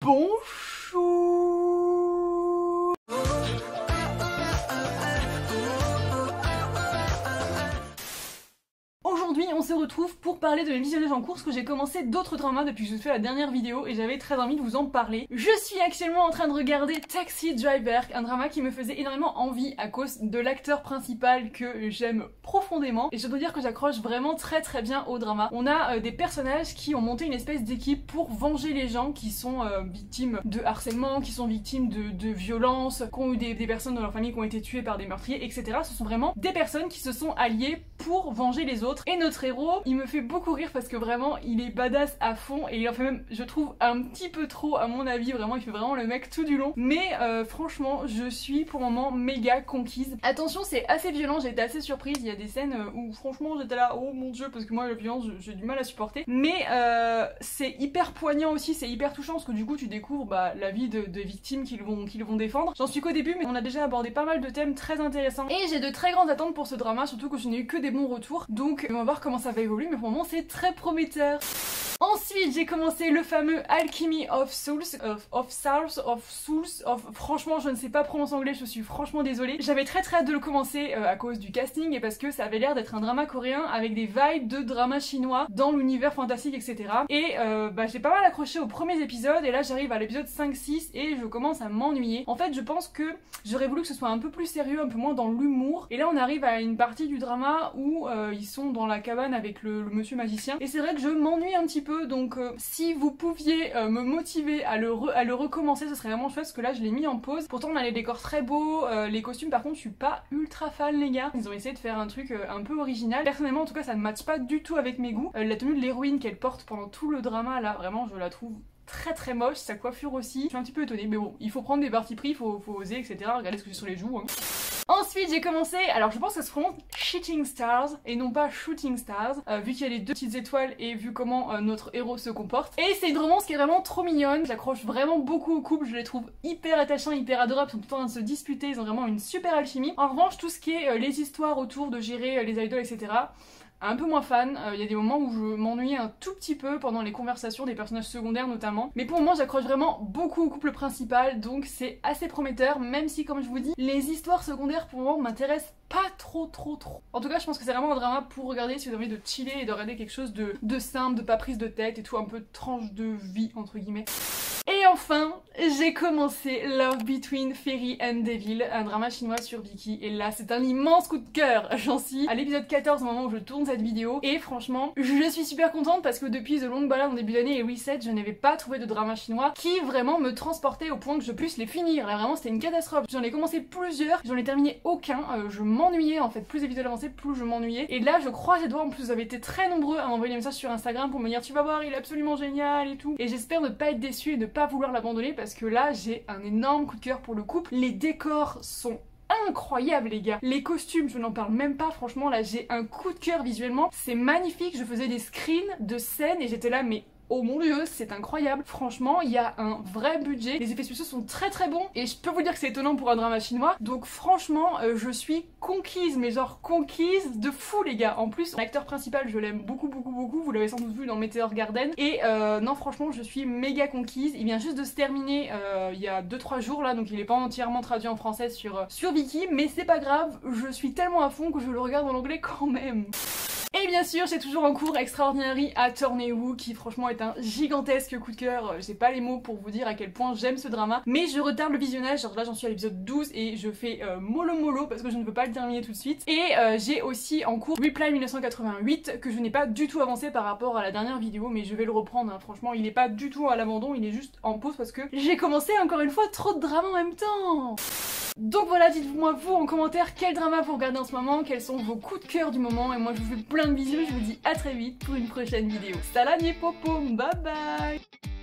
Bonjour. Aujourd'hui on se retrouve pour parler de mes visionnages en cours, parce que j'ai commencé d'autres dramas depuis que je fais la dernière vidéo et j'avais très envie de vous en parler. Je suis actuellement en train de regarder Taxi Driver, un drama qui me faisait énormément envie à cause de l'acteur principal que j'aime profondément, et je dois dire que j'accroche vraiment très bien au drama. On a des personnages qui ont monté une espèce d'équipe pour venger les gens qui sont victimes de harcèlement, qui sont victimes de violences, qui ont eu des personnes dans leur famille qui ont été tuées par des meurtriers, etc. Ce sont vraiment des personnes qui se sont alliées pour venger les autres. Et notre héros, il me fait beaucoup rire parce que vraiment il est badass à fond, et il en fait même, je trouve, un petit peu trop à mon avis. Vraiment il fait vraiment le mec tout du long, mais franchement je suis pour le moment méga conquise. Attention, c'est assez violent, j'ai été assez surprise, il y a des scènes où franchement j'étais là, oh mon dieu, parce que moi la violence j'ai du mal à supporter, mais c'est hyper poignant aussi, c'est hyper touchant parce que du coup tu découvres la vie de victimes qu'ils vont défendre. J'en suis qu'au début, mais on a déjà abordé pas mal de thèmes très intéressants et j'ai de très grandes attentes pour ce drama, surtout que je n'ai eu que des bons retours, donc on va voir comment ça va évoluer, mais pour le moment c'est très prometteur. Ensuite j'ai commencé le fameux Alchemy of Souls, franchement je ne sais pas prononcer anglais, je suis franchement désolée. J'avais très hâte de le commencer à cause du casting et parce que ça avait l'air d'être un drama coréen avec des vibes de drama chinois dans l'univers fantastique, etc. Et j'ai pas mal accroché aux premiers épisodes, et là j'arrive à l'épisode 5-6 et je commence à m'ennuyer. En fait je pense que j'aurais voulu que ce soit un peu plus sérieux, un peu moins dans l'humour, et là on arrive à une partie du drama où ils sont dans la cabane avec le monsieur magicien, et c'est vrai que je m'ennuie un petit peu. Donc si vous pouviez me motiver à le recommencer, ce serait vraiment chouette, parce que là je l'ai mis en pause. Pourtant on a les décors très beaux, les costumes par contre je suis pas ultra fan les gars. Ils ont essayé de faire un truc un peu original. Personnellement en tout cas ça ne matche pas du tout avec mes goûts. La tenue de l'héroïne qu'elle porte pendant tout le drama là, vraiment je la trouve très moche, sa coiffure aussi. Je suis un petit peu étonnée, mais bon, il faut prendre des partis pris, faut oser, etc. Regardez ce que j'ai sur les joues, hein. Ensuite j'ai commencé, alors je pense que ça se prononce Shooting Stars et non pas Shooting Stars, vu qu'il y a les deux petites étoiles et vu comment notre héros se comporte. Et c'est une romance qui est vraiment trop mignonne, j'accroche vraiment beaucoup au couple, je les trouve hyper attachants, hyper adorables, ils sont tout le temps en train de se disputer, ils ont vraiment une super alchimie. En revanche tout ce qui est les histoires autour de gérer les idoles, etc., un peu moins fan. Il y a des moments où je m'ennuyais un tout petit peu pendant les conversations des personnages secondaires notamment, mais pour le moment j'accroche vraiment beaucoup au couple principal, donc c'est assez prometteur, même si comme je vous dis, les histoires secondaires pour le moment m'intéressent pas trop. En tout cas je pense que c'est vraiment un drama pour regarder si vous avez envie de chiller et de regarder quelque chose de simple, de pas prise de tête et tout, un peu tranche de vie entre guillemets. Et enfin, j'ai commencé Love Between Fairy and Devil, un drama chinois sur Viki, et là c'est un immense coup de cœur. J'en suis à l'épisode 14 au moment où je tourne cette vidéo, et franchement je suis super contente parce que depuis The Long Ballad en début d'année et Reset, je n'avais pas trouvé de drama chinois qui vraiment me transportait au point que je puisse les finir. Là vraiment c'était une catastrophe. J'en ai commencé plusieurs, j'en ai terminé aucun, je m'ennuyais en fait, plus l'épisode avançait plus je m'ennuyais, et là je croise les doigts. En plus vous avez été très nombreux à m'envoyer des messages sur Instagram pour me dire tu vas voir il est absolument génial et tout, et j'espère ne pas être déçue et ne pas vouloir l'abandonner parce que là j'ai un énorme coup de cœur pour le couple. Les décors sont incroyables les gars, les costumes je n'en parle même pas, franchement là j'ai un coup de cœur visuellement, c'est magnifique. Je faisais des screens de scènes et j'étais là mais oh mon dieu, c'est incroyable. Franchement, il y a un vrai budget. Les effets spéciaux sont très bons. Et je peux vous dire que c'est étonnant pour un drama chinois. Donc franchement, je suis conquise. Mais genre conquise de fou les gars. En plus, l'acteur principal, je l'aime beaucoup. Vous l'avez sans doute vu dans Meteor Garden. Et non, franchement, je suis méga conquise. Il vient juste de se terminer il y a 2-3 jours là. Donc il est pas entièrement traduit en français sur Viki. Mais c'est pas grave. Je suis tellement à fond que je le regarde en anglais quand même. Et bien sûr j'ai toujours en cours Extraordinary Attorney Woo, qui franchement est un gigantesque coup de cœur. J'ai pas les mots pour vous dire à quel point j'aime ce drama, mais je retarde le visionnage. Genre là j'en suis à l'épisode 12 et je fais mollo parce que je ne veux pas le terminer tout de suite. Et j'ai aussi en cours Reply 1988 que je n'ai pas du tout avancé par rapport à la dernière vidéo, mais je vais le reprendre hein. Franchement il est pas du tout à l'abandon, il est juste en pause parce que j'ai commencé encore une fois trop de drama en même temps. Donc voilà, dites-moi vous en commentaire quel drama vous regardez en ce moment, quels sont vos coups de cœur du moment, et moi je vous fais plein de bisous, je vous dis à très vite pour une prochaine vidéo. Salam les popos, bye bye.